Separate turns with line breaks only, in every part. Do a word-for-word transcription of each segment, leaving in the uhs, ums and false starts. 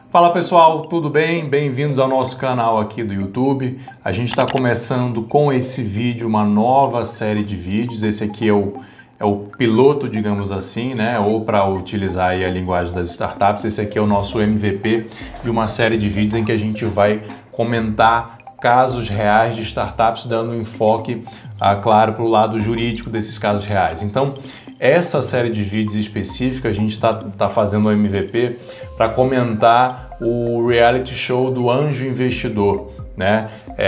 Fala pessoal, tudo bem? Bem-vindos ao nosso canal aqui do YouTube. A gente está começando com esse vídeo uma nova série de vídeos. Esse aqui é o, é o piloto, digamos assim, né? Ou para utilizar aí a linguagem das startups, esse aqui é o nosso M V P de uma série de vídeos em que a gente vai comentar casos reais de startups, dando um enfoque, ah, claro, para o lado jurídico desses casos reais. Então, essa série de vídeos específica, a gente está tá fazendo o M V P para comentar o reality show do Anjo Investidor, né?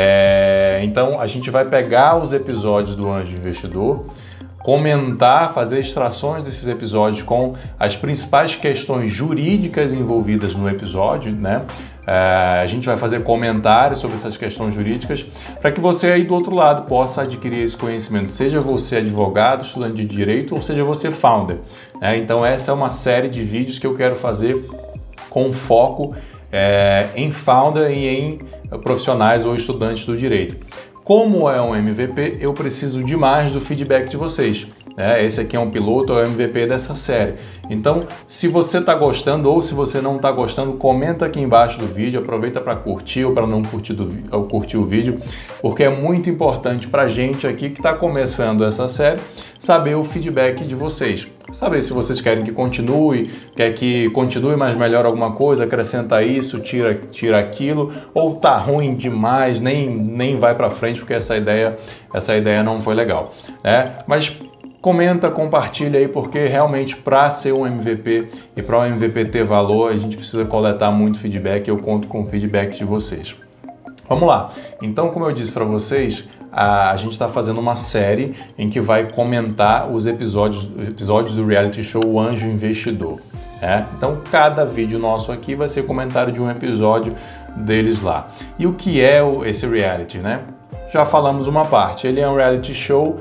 É, então, a gente vai pegar os episódios do Anjo Investidor, comentar, fazer extrações desses episódios com as principais questões jurídicas envolvidas no episódio, né? É, a gente vai fazer comentários sobre essas questões jurídicas para que você aí do outro lado possa adquirir esse conhecimento, seja você advogado, estudante de direito ou seja você founder, né? Então essa é uma série de vídeos que eu quero fazer com foco é, em founder e em profissionais ou estudantes do direito. Como é um M V P, eu preciso demais do feedback de vocês. É, esse aqui é um piloto, é o M V P dessa série. Então, se você está gostando ou se você não está gostando, comenta aqui embaixo do vídeo, aproveita para curtir ou para não curtir, do, ou curtir o vídeo, porque é muito importante para a gente aqui que está começando essa série, saber o feedback de vocês. Saber se vocês querem que continue, quer que continue, mas melhore alguma coisa, acrescenta isso, tira, tira aquilo, ou tá ruim demais, nem, nem vai para frente, porque essa ideia, essa ideia não foi legal, né? Mas comenta, compartilha aí, porque realmente para ser um M V P e para o M V P ter valor, a gente precisa coletar muito feedback e eu conto com o feedback de vocês. Vamos lá. Então, como eu disse para vocês, a gente está fazendo uma série em que vai comentar os episódios, os episódios do reality show O Anjo Investidor. Né? Então, cada vídeo nosso aqui vai ser comentário de um episódio deles lá. E o que é esse reality, né? Já falamos uma parte. Ele é um reality show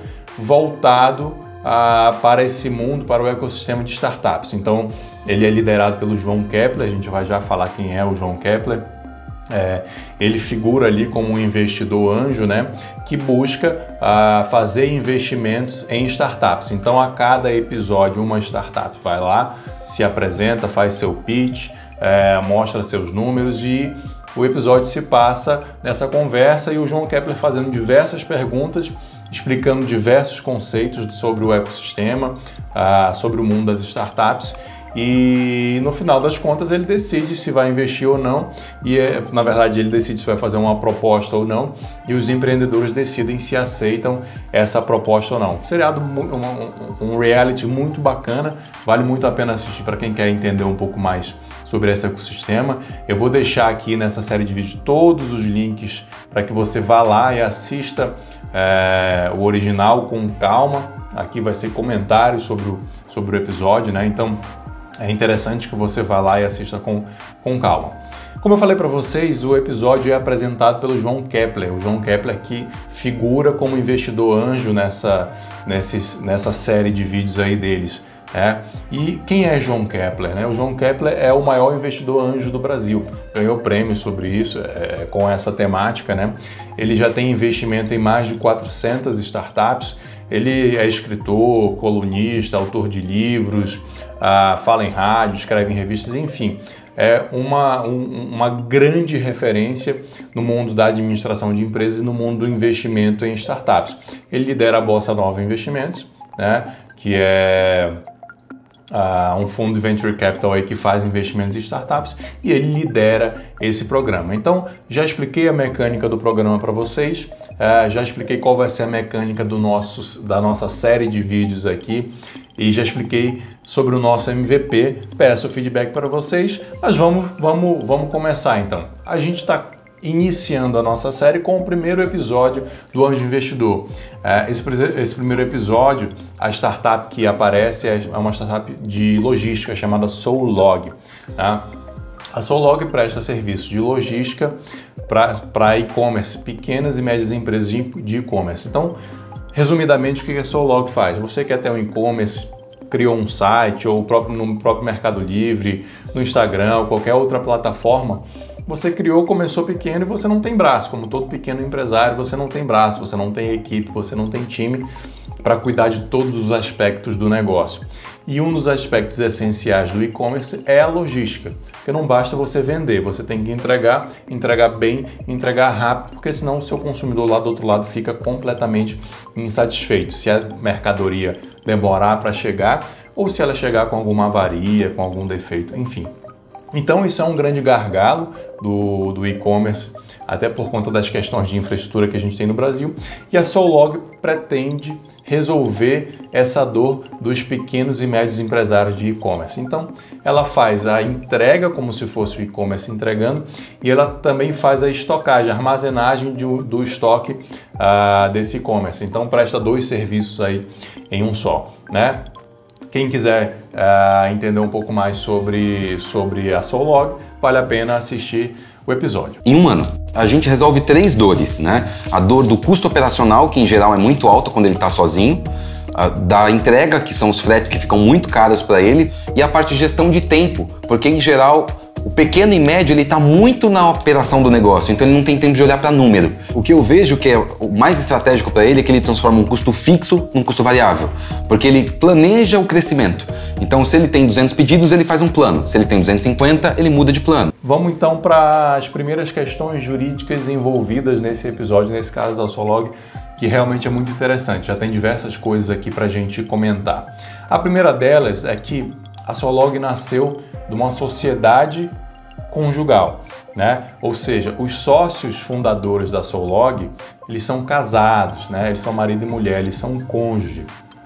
voltado a, para esse mundo, para o ecossistema de startups. Então, ele é liderado pelo João Kepler. A gente vai já falar quem é o João Kepler. É, ele figura ali como um investidor anjo, né, que busca uh, fazer investimentos em startups. Então, a cada episódio, uma startup vai lá, se apresenta, faz seu pitch, é, mostra seus números e o episódio se passa nessa conversa e o João Kepler fazendo diversas perguntas, explicando diversos conceitos sobre o ecossistema, uh, sobre o mundo das startups. E no final das contas ele decide se vai investir ou não e na verdade ele decide se vai fazer uma proposta ou não e os empreendedores decidem se aceitam essa proposta ou não. Seriado, um, um reality muito bacana, vale muito a pena assistir para quem quer entender um pouco mais sobre esse ecossistema. Eu vou deixar aqui nessa série de vídeos todos os links para que você vá lá e assista é, o original com calma. Aqui vai ser comentários sobre o, sobre o episódio, né? Então é interessante que você vá lá e assista com, com calma. Como eu falei para vocês, o episódio é apresentado pelo João Kepler. O João Kepler que figura como investidor anjo nessa, nessa, nessa série de vídeos aí deles. É. E quem é João Kepler? Né? O João Kepler é o maior investidor anjo do Brasil. Ganhou prêmio sobre isso, é, com essa temática, né? Ele já tem investimento em mais de quatrocentas startups. Ele é escritor, colunista, autor de livros, uh, fala em rádio, escreve em revistas, enfim. É uma, um, uma grande referência no mundo da administração de empresas e no mundo do investimento em startups. Ele lidera a Bossa Nova Investimentos, né, que é uh, um fundo de venture capital aí que faz investimentos em startups e ele lidera esse programa. Então, já expliquei a mecânica do programa para vocês, uh, já expliquei qual vai ser a mecânica do nosso, da nossa série de vídeos aqui e já expliquei sobre o nosso M V P. Peço feedback para vocês, mas vamos, vamos, vamos começar então. A gente está iniciando a nossa série com o primeiro episódio do Anjo Investidor. Esse, esse primeiro episódio, a startup que aparece é uma startup de logística chamada Soulog. Tá? A Soulog presta serviços de logística para e-commerce, pequenas e médias empresas de e-commerce. Então, resumidamente, o que a Soulog faz? Você quer ter um e-commerce, criou um site ou próprio, no próprio Mercado Livre, no Instagram ou qualquer outra plataforma, você criou, começou pequeno e você não tem braço. Como todo pequeno empresário, você não tem braço, você não tem equipe, você não tem time. para cuidar de todos os aspectos do negócio. E um dos aspectos essenciais do e-commerce é a logística, porque não basta você vender, você tem que entregar, entregar bem, entregar rápido, porque senão o seu consumidor lá do outro lado fica completamente insatisfeito. Se a mercadoria demorar para chegar ou se ela chegar com alguma avaria, com algum defeito, enfim. Então isso é um grande gargalo do, do e-commerce, até por conta das questões de infraestrutura que a gente tem no Brasil, e a Soulog pretende resolver essa dor dos pequenos e médios empresários de e-commerce. Então, ela faz a entrega como se fosse o e-commerce entregando, e ela também faz a estocagem, a armazenagem de, do estoque uh, desse e-commerce. Então, presta dois serviços aí em um só, né? Quem quiser uh, entender um pouco mais sobre, sobre a Soulog, vale a pena assistir o episódio.
Em um ano, a gente resolve três dores, né? A dor do custo operacional, que em geral é muito alto quando ele está sozinho, a da entrega, que são os fretes que ficam muito caros para ele, e a parte de gestão de tempo, porque em geral o pequeno e médio ele está muito na operação do negócio, então ele não tem tempo de olhar para número. O que eu vejo que é o mais estratégico para ele é que ele transforma um custo fixo num custo variável, porque ele planeja o crescimento. Então, se ele tem duzentos pedidos, ele faz um plano. Se ele tem duzentos e cinquenta, ele muda de plano.
Vamos então para as primeiras questões jurídicas envolvidas nesse episódio, nesse caso da Soulog, que realmente é muito interessante. Já tem diversas coisas aqui para a gente comentar. A primeira delas é que a Soulog nasceu de uma sociedade conjugal, né? Ou seja, os sócios fundadores da Soulog, eles são casados, né? Eles são marido e mulher, eles são cônjuge.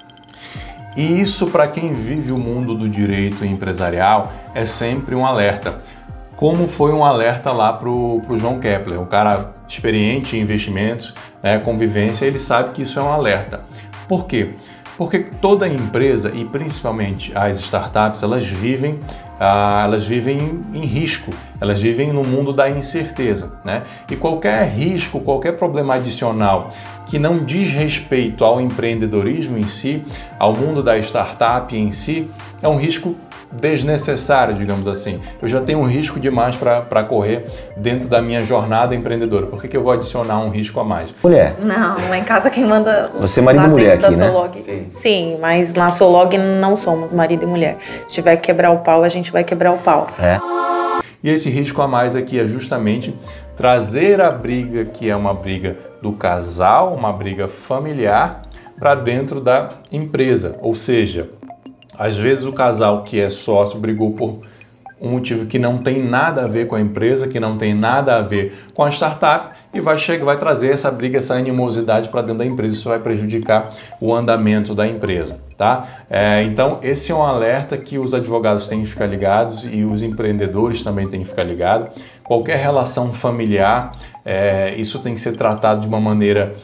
E isso, para quem vive o mundo do direito empresarial, é sempre um alerta. Como foi um alerta lá para o João Kepler, um cara experiente em investimentos, né, convivência, ele sabe que isso é um alerta. Por quê? Porque toda empresa, e principalmente as startups, elas vivem, ah, elas vivem em risco, elas vivem no mundo da incerteza, né? E qualquer risco, qualquer problema adicional que não diz respeito ao empreendedorismo em si, ao mundo da startup em si, é um risco desnecessário, digamos assim. Eu já tenho um risco demais para correr dentro da minha jornada empreendedora. Por que, que eu vou adicionar um risco a mais?
Mulher.
Não, lá em casa quem manda...
Você é marido e mulher aqui, né?
Sim. Sim, mas na Soulog não somos marido e mulher. Se tiver que quebrar o pau, a gente vai quebrar o pau.
É.
E esse risco a mais aqui é justamente trazer a briga, que é uma briga do casal, uma briga familiar, para dentro da empresa. Ou seja, às vezes o casal que é sócio brigou por um motivo que não tem nada a ver com a empresa, que não tem nada a ver com a startup, e vai chegar, vai trazer essa briga, essa animosidade para dentro da empresa. Isso vai prejudicar o andamento da empresa, tá? É, então esse é um alerta que os advogados têm que ficar ligados e os empreendedores também têm que ficar ligados. Qualquer relação familiar, é, isso tem que ser tratado de uma maneira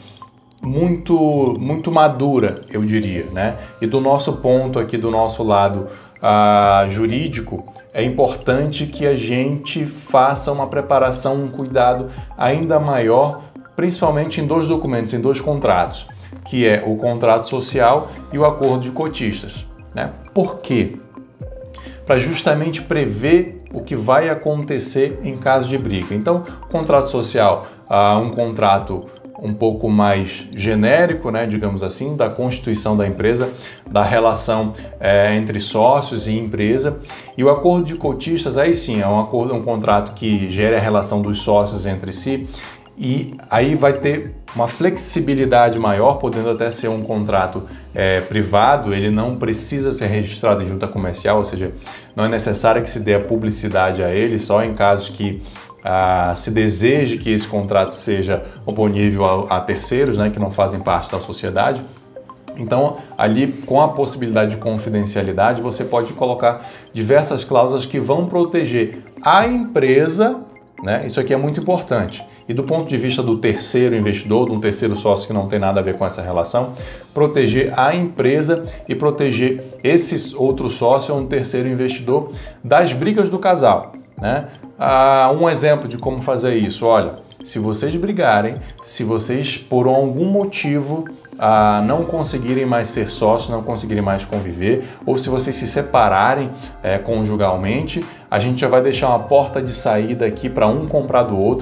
muito, muito madura, eu diria, né? E do nosso ponto aqui, do nosso lado uh, jurídico, é importante que a gente faça uma preparação, um cuidado ainda maior, principalmente em dois documentos, em dois contratos, que é o contrato social e o acordo de cotistas, né? Por quê? Para justamente prever o que vai acontecer em caso de briga. Então, contrato social, uh, um contrato um pouco mais genérico, né, digamos assim, da constituição da empresa, da relação é, entre sócios e empresa. E o acordo de cotistas, aí sim, é um acordo, um contrato que gera a relação dos sócios entre si, e aí vai ter uma flexibilidade maior, podendo até ser um contrato é, privado, ele não precisa ser registrado em junta comercial, ou seja, não é necessário que se dê a publicidade a ele, só em casos que Ah, se deseje que esse contrato seja oponível a, a terceiros, né, que não fazem parte da sociedade. Então, ali, com a possibilidade de confidencialidade, você pode colocar diversas cláusulas que vão proteger a empresa, né? Isso aqui é muito importante. E do ponto de vista do terceiro investidor, de um terceiro sócio que não tem nada a ver com essa relação, proteger a empresa e proteger esse outro sócio, um terceiro investidor, das brigas do casal, né? Ah, um exemplo de como fazer isso, olha, se vocês brigarem, se vocês por algum motivo ah, não conseguirem mais ser sócios, não conseguirem mais conviver, ou se vocês se separarem é, conjugalmente, a gente já vai deixar uma porta de saída aqui para um comprar do outro.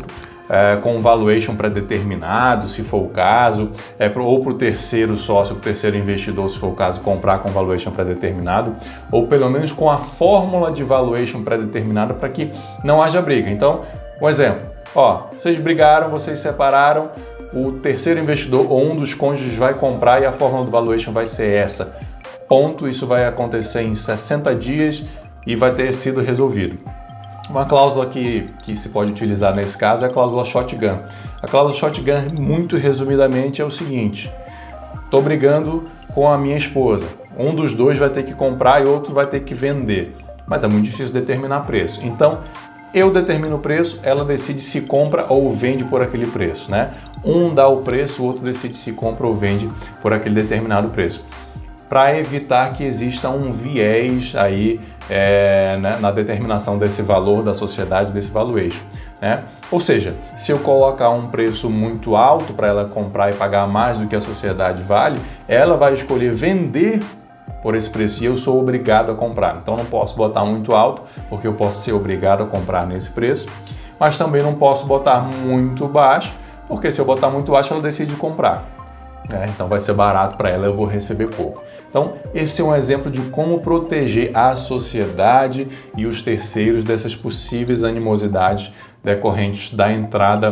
é, com valuation pré-determinado, se for o caso, é, pro, ou para o terceiro sócio, para o terceiro investidor, se for o caso, comprar com valuation pré-determinado, ou pelo menos com a fórmula de valuation pré-determinada para que não haja briga. Então, um exemplo, ó, vocês brigaram, vocês separaram, o terceiro investidor ou um dos cônjuges vai comprar e a fórmula do valuation vai ser essa. Ponto, isso vai acontecer em sessenta dias e vai ter sido resolvido. Uma cláusula que, que se pode utilizar nesse caso é a cláusula shotgun. A cláusula shotgun, muito resumidamente, é o seguinte: estou brigando com a minha esposa, um dos dois vai ter que comprar e outro vai ter que vender, mas é muito difícil determinar preço. Então, eu determino o preço, ela decide se compra ou vende por aquele preço, né? Um dá o preço, o outro decide se compra ou vende por aquele determinado preço, para evitar que exista um viés aí é, né, na determinação desse valor da sociedade, desse valuation, né? Ou seja, se eu colocar um preço muito alto para ela comprar e pagar mais do que a sociedade vale, ela vai escolher vender por esse preço e eu sou obrigado a comprar. Então não posso botar muito alto, porque eu posso ser obrigado a comprar nesse preço, mas também não posso botar muito baixo, porque se eu botar muito baixo ela decide comprar. É, então vai ser barato para ela, eu vou receber pouco. Então esse é um exemplo de como proteger a sociedade e os terceiros dessas possíveis animosidades decorrentes da entrada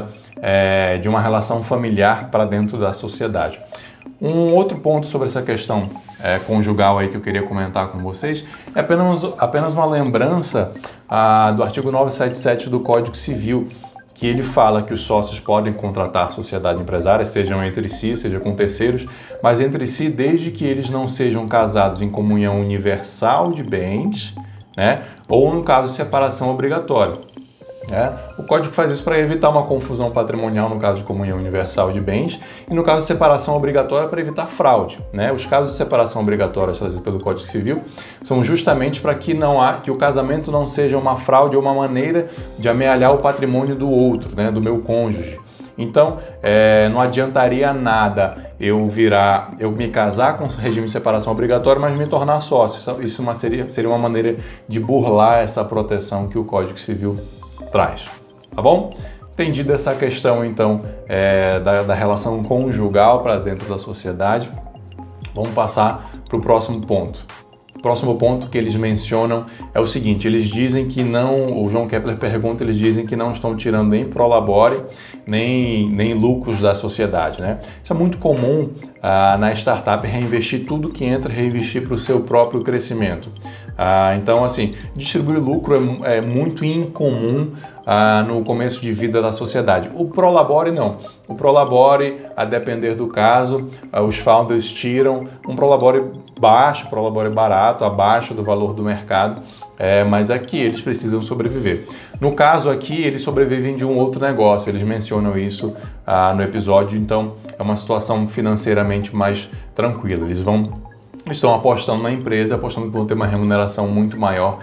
é, de uma relação familiar para dentro da sociedade. Um outro ponto sobre essa questão é, conjugal aí que eu queria comentar com vocês é apenas, apenas uma lembrança ah, do artigo novecentos e setenta e sete do Código Civil, que ele fala que os sócios podem contratar sociedade empresária, sejam entre si, seja com terceiros, mas entre si desde que eles não sejam casados em comunhão universal de bens, né, ou no caso de separação obrigatória. É, o código faz isso para evitar uma confusão patrimonial no caso de comunhão universal de bens e no caso de separação obrigatória para evitar fraude, né? Os casos de separação obrigatória trazidos pelo Código Civil são justamente para que não há, que o casamento não seja uma fraude ou uma maneira de amealhar o patrimônio do outro, né? Do meu cônjuge. Então, é, não adiantaria nada eu virar, eu me casar com regime de separação obrigatória, mas me tornar sócio. Isso uma, seria, seria uma maneira de burlar essa proteção que o Código Civil traz, tá bom? Entendido essa questão, então, é, da, da relação conjugal para dentro da sociedade, vamos passar para o próximo ponto. O próximo ponto que eles mencionam é o seguinte: eles dizem que não, o João Kepler pergunta, eles dizem que não estão tirando nem prolabore, nem, nem lucros da sociedade, né? Isso é muito comum ah, na startup, reinvestir tudo que entra, reinvestir para o seu próprio crescimento. Ah, então, assim, distribuir lucro é, é muito incomum ah, no começo de vida da sociedade. O prolabore não. O prolabore, a depender do caso, ah, os founders tiram um prolabore baixo, prolabore barato, abaixo do valor do mercado, é, mas aqui eles precisam sobreviver. No caso aqui, eles sobrevivem de um outro negócio, eles mencionam isso ah, no episódio, então é uma situação financeiramente mais tranquila. Eles vão estão apostando na empresa, apostando que vão ter uma remuneração muito maior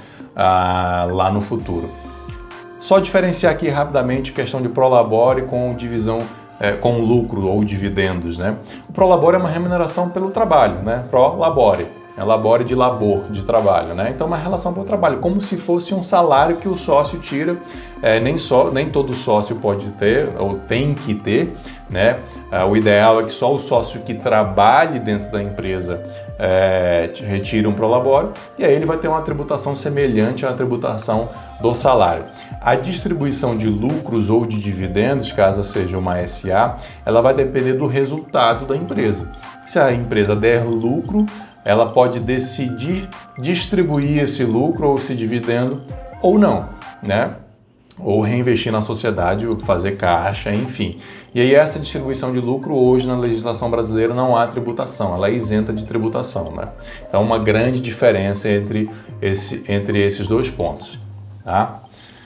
ah, lá no futuro. Só diferenciar aqui rapidamente a questão de prolabore com divisão, é, com lucro ou dividendos, né? O prolabore é uma remuneração pelo trabalho, né? Prolabore, é labore de labor, de trabalho, né? Então, uma relação pelo trabalho, como se fosse um salário que o sócio tira, é, nem, só, nem todo sócio pode ter, ou tem que ter, né? Ah, o ideal é que só o sócio que trabalhe dentro da empresa é, retire um prolabore, e aí ele vai ter uma tributação semelhante à tributação do salário. A distribuição de lucros ou de dividendos, caso seja uma S A, ela vai depender do resultado da empresa. Se a empresa der lucro, ela pode decidir distribuir esse lucro ou esse dividendo ou não, né? Ou reinvestir na sociedade, fazer caixa, enfim. E aí essa distribuição de lucro hoje na legislação brasileira não há tributação, ela é isenta de tributação, né? Então uma grande diferença entre, esse, entre esses dois pontos, tá?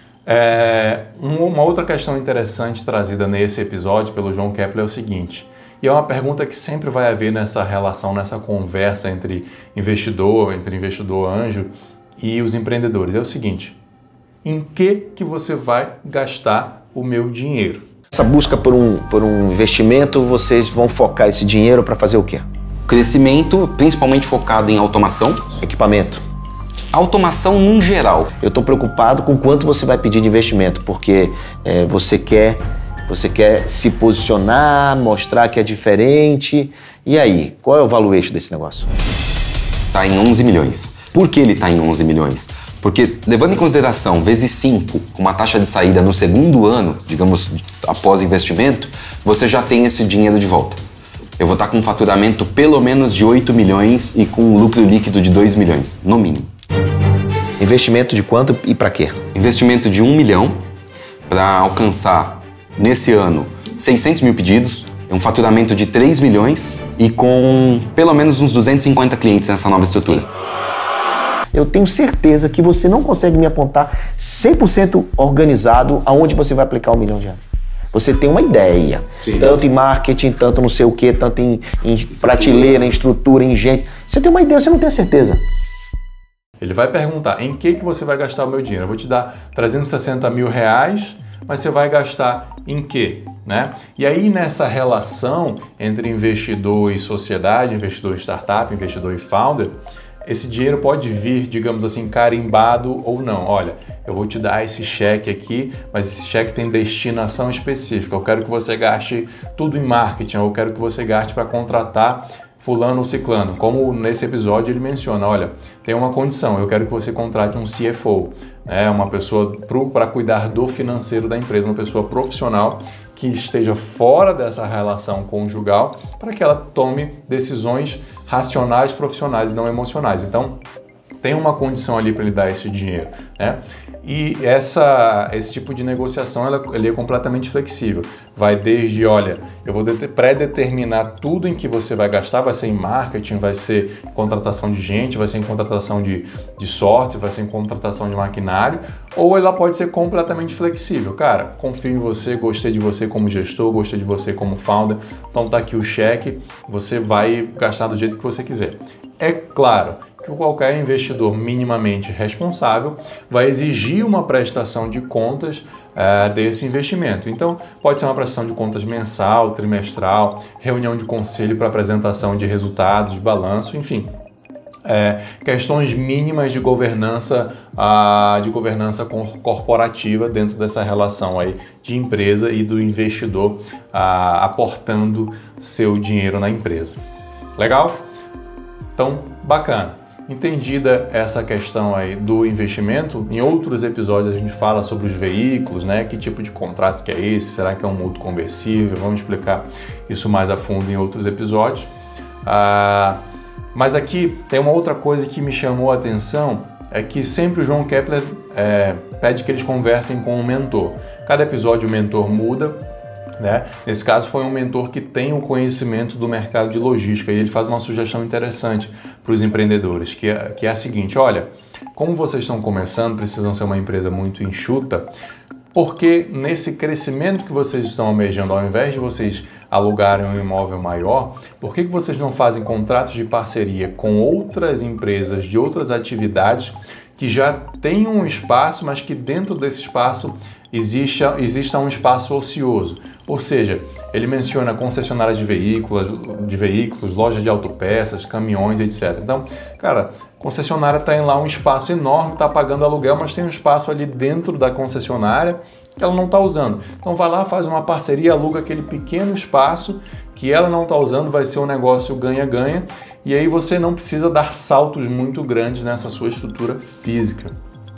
É, uma outra questão interessante trazida nesse episódio pelo João Kepler é o seguinte: e é uma pergunta que sempre vai haver nessa relação, nessa conversa entre investidor, entre investidor anjo e os empreendedores. É o seguinte: em que que você vai gastar o meu dinheiro?
Essa busca por um, por um investimento, vocês vão focar esse dinheiro para fazer o quê?
Crescimento, principalmente focado em automação.
Equipamento.
Automação num geral.
Eu estou preocupado com quanto você vai pedir de investimento, porque é, você quer Você quer se posicionar, mostrar que é diferente. E aí, qual é o valuation desse negócio?
Está em onze milhões. Por que ele está em onze milhões? Porque, levando em consideração vezes cinco, com uma taxa de saída no segundo ano, digamos, após investimento, você já tem esse dinheiro de volta. Eu vou estar com um faturamento pelo menos de oito milhões e com um lucro líquido de dois milhões, no mínimo.
Investimento de quanto e para quê?
Investimento de um milhão para alcançar, nesse ano, seiscentos mil pedidos, um faturamento de três milhões e com pelo menos uns duzentos e cinquenta clientes nessa nova estrutura.
Eu tenho certeza que você não consegue me apontar cem por cento organizado aonde você vai aplicar um milhão de reais. Você tem uma ideia, Sim. tanto em marketing, tanto não sei o que, tanto em, em prateleira, em estrutura, em gente. Você tem uma ideia, você não tem certeza.
Ele vai perguntar, em que, que você vai gastar o meu dinheiro? Eu vou te dar trezentos e sessenta mil reais, mas você vai gastar em quê? Né? E aí nessa relação entre investidor e sociedade, investidor e startup, investidor e founder, esse dinheiro pode vir, digamos assim, carimbado ou não. Olha, eu vou te dar esse cheque aqui, mas esse cheque tem destinação específica. Eu quero que você gaste tudo em marketing, ou eu quero que você gaste para contratar fulano ou ciclano. Como nesse episódio ele menciona, olha, tem uma condição, eu quero que você contrate um C F O, né, uma pessoa para cuidar do financeiro da empresa, uma pessoa profissional que esteja fora dessa relação conjugal para que ela tome decisões racionais, profissionais e não emocionais. Então, tem uma condição ali para ele dar esse dinheiro, né? E essa, esse tipo de negociação ela, ele é completamente flexível. Vai desde, olha, eu vou pré-determinar tudo em que você vai gastar, vai ser em marketing, vai ser em contratação de gente, vai ser em contratação de, de software, vai ser em contratação de maquinário, ou ela pode ser completamente flexível. Cara, confio em você, gostei de você como gestor, gostei de você como founder, então tá aqui o cheque, você vai gastar do jeito que você quiser. É claro que qualquer investidor minimamente responsável vai exigir uma prestação de contas uh, desse investimento. Então, pode ser uma prestação de contas mensal, trimestral, reunião de conselho para apresentação de resultados, de balanço, enfim. É, questões mínimas de governança, uh, de governança corporativa dentro dessa relação aí de empresa e do investidor uh, aportando seu dinheiro na empresa. Legal? Então, bacana. Entendida essa questão aí do investimento, em outros episódios a gente fala sobre os veículos, né? Que tipo de contrato que é esse? Será que é um mútuo conversível? Vamos explicar isso mais a fundo em outros episódios. Ah, mas aqui tem uma outra coisa que me chamou a atenção, é que sempre o João Kepler é, pede que eles conversem com o mentor. Cada episódio o mentor muda, né? Nesse caso foi um mentor que tem o conhecimento do mercado de logística e ele faz uma sugestão interessante para os empreendedores, que é, que é a seguinte: olha, como vocês estão começando, precisam ser uma empresa muito enxuta, porque nesse crescimento que vocês estão almejando, ao invés de vocês alugarem um imóvel maior, por que que vocês não fazem contratos de parceria com outras empresas de outras atividades que já têm um espaço, mas que dentro desse espaço exista, exista um espaço ocioso? Ou seja, ele menciona concessionárias de veículos, de veículos, lojas de autopeças, caminhões, etcétera. Então, cara, concessionária tem lá um espaço enorme, está pagando aluguel, mas tem um espaço ali dentro da concessionária que ela não está usando. Então vai lá, faz uma parceria, aluga aquele pequeno espaço que ela não está usando, vai ser um negócio ganha-ganha, e aí você não precisa dar saltos muito grandes nessa sua estrutura física.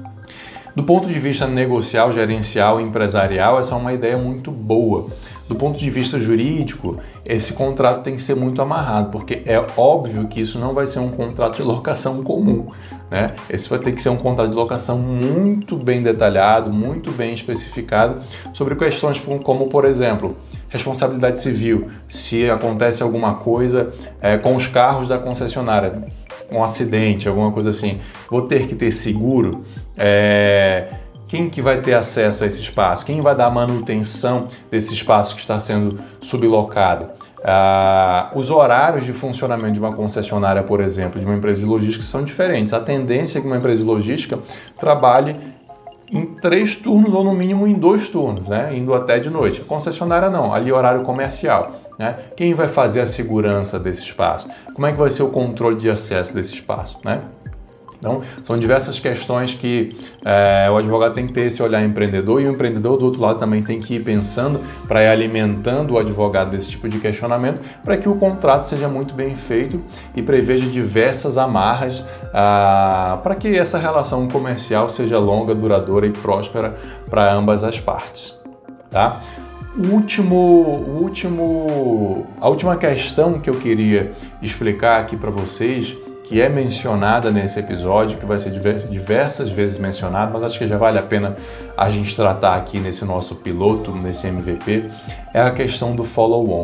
Do ponto de vista negocial, gerencial e empresarial, essa é uma ideia muito boa. Do ponto de vista jurídico, esse contrato tem que ser muito amarrado, porque é óbvio que isso não vai ser um contrato de locação comum, né? Esse vai ter que ser um contrato de locação muito bem detalhado, muito bem especificado, sobre questões como, por exemplo, responsabilidade civil, se acontece alguma coisa é, com os carros da concessionária, um acidente, alguma coisa assim, vou ter que ter seguro, é... quem que vai ter acesso a esse espaço? Quem vai dar manutenção desse espaço que está sendo sublocado? Ah, os horários de funcionamento de uma concessionária, por exemplo, de uma empresa de logística são diferentes. A tendência é que uma empresa de logística trabalhe em três turnos ou no mínimo em dois turnos, né? Indo até de noite. A concessionária não, ali é horário comercial, né? Quem vai fazer a segurança desse espaço? Como é que vai ser o controle de acesso desse espaço, né? Então, são diversas questões que é, o advogado tem que ter esse olhar empreendedor, e o empreendedor, do outro lado, também tem que ir pensando para ir alimentando o advogado desse tipo de questionamento, para que o contrato seja muito bem feito e preveja diversas amarras ah, para que essa relação comercial seja longa, duradoura e próspera para ambas as partes. Tá? O último, o último, a última questão que eu queria explicar aqui para vocês, que é mencionada nesse episódio, que vai ser diversas vezes mencionado, mas acho que já vale a pena a gente tratar aqui nesse nosso piloto, nesse M V P, é a questão do follow-on.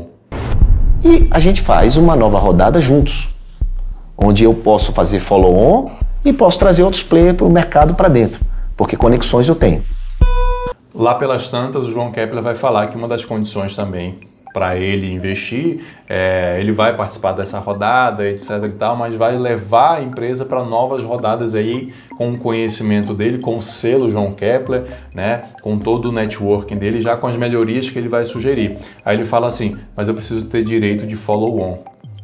E a gente faz uma nova rodada juntos, onde eu posso fazer follow-on e posso trazer outros players para o mercado para dentro, porque conexões eu tenho.
Lá pelas tantas, o João Kepler vai falar que uma das condições também para ele investir, é, ele vai participar dessa rodada, etc e tal, mas vai levar a empresa para novas rodadas aí com o conhecimento dele, com o selo João Kepler, né, com todo o networking dele, já com as melhorias que ele vai sugerir. Aí ele fala assim, mas eu preciso ter direito de follow-on.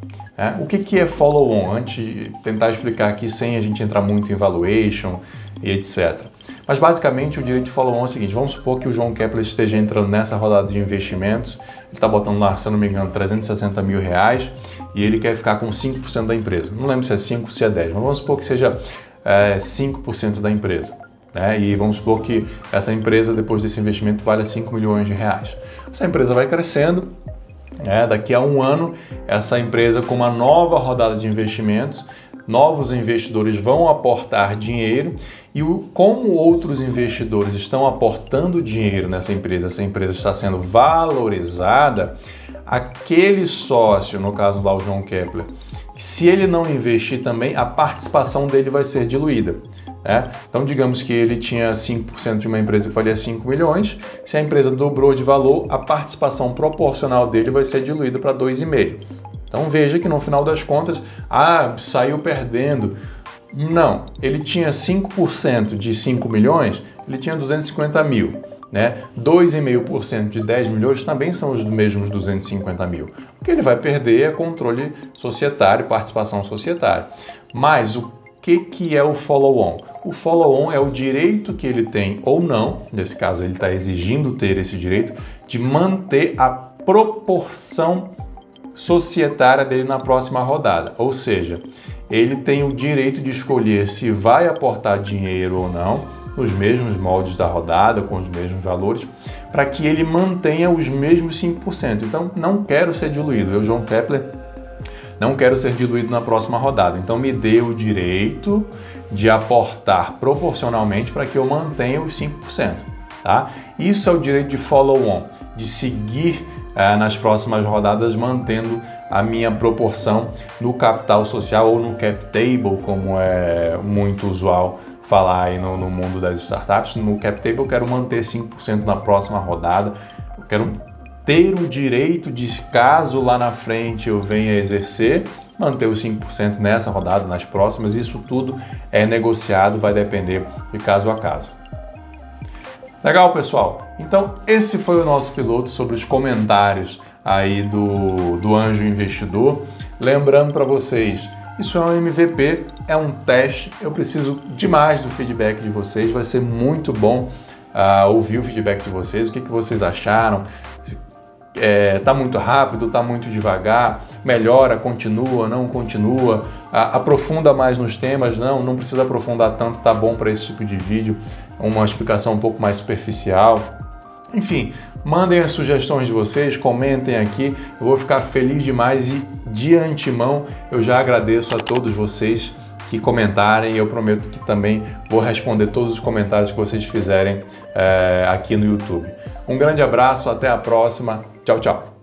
É, o que, que é follow-on? Antes de tentar explicar aqui sem a gente entrar muito em valuation e etcétera. Mas basicamente o direito de follow-on é o seguinte, vamos supor que o João Kepler esteja entrando nessa rodada de investimentos, ele está botando lá, se eu não me engano, trezentos e sessenta mil reais e ele quer ficar com cinco por cento da empresa. Não lembro se é cinco ou se é dez, mas vamos supor que seja é, cinco por cento da empresa. Né? E vamos supor que essa empresa, depois desse investimento, valha cinco milhões de reais. Essa empresa vai crescendo, né? Daqui a um ano, essa empresa com uma nova rodada de investimentos, novos investidores vão aportar dinheiro e o, como outros investidores estão aportando dinheiro nessa empresa, essa empresa está sendo valorizada, aquele sócio, no caso lá o João Kepler, se ele não investir também, a participação dele vai ser diluída. Né? Então, digamos que ele tinha cinco por cento de uma empresa que valia cinco milhões, se a empresa dobrou de valor, a participação proporcional dele vai ser diluída para dois vírgula cinco por cento. Então veja que no final das contas, ah, saiu perdendo. Não, ele tinha cinco por cento de cinco milhões, ele tinha duzentos e cinquenta mil. Né? dois vírgula cinco por cento de dez milhões também são os mesmos duzentos e cinquenta mil. O que ele vai perder é controle societário, participação societária. Mas o que, que é o follow-on? O follow-on é o direito que ele tem ou não, nesse caso ele está exigindo ter esse direito, de manter a proporção societária dele na próxima rodada. Ou seja, ele tem o direito de escolher se vai aportar dinheiro ou não, nos mesmos moldes da rodada, com os mesmos valores, para que ele mantenha os mesmos cinco por cento. Então, não quero ser diluído. Eu, João Kepler, não quero ser diluído na próxima rodada. Então, me dê o direito de aportar proporcionalmente para que eu mantenha os cinco por cento. Tá? Isso é o direito de follow-on, de seguir é, nas próximas rodadas mantendo a minha proporção no capital social ou no cap table, como é muito usual falar aí no, no mundo das startups. No cap table eu quero manter cinco por cento na próxima rodada, eu quero ter o direito de, caso lá na frente eu venha exercer, manter os cinco por cento nessa rodada, nas próximas. Isso tudo é negociado, vai depender de caso a caso. Legal, pessoal? Então, esse foi o nosso piloto sobre os comentários aí do, do Anjo Investidor. Lembrando para vocês, isso é um M V P, é um teste, eu preciso demais do feedback de vocês, vai ser muito bom uh, ouvir o feedback de vocês, o que, que vocês acharam, é, tá muito rápido, tá muito devagar, melhora, continua, não continua, uh, aprofunda mais nos temas, não, não precisa aprofundar tanto, tá bom para esse tipo de vídeo, uma explicação um pouco mais superficial. Enfim, mandem as sugestões de vocês, comentem aqui, eu vou ficar feliz demais e de antemão eu já agradeço a todos vocês que comentarem e eu prometo que também vou responder todos os comentários que vocês fizerem é, aqui no YouTube. Um grande abraço, até a próxima, tchau, tchau!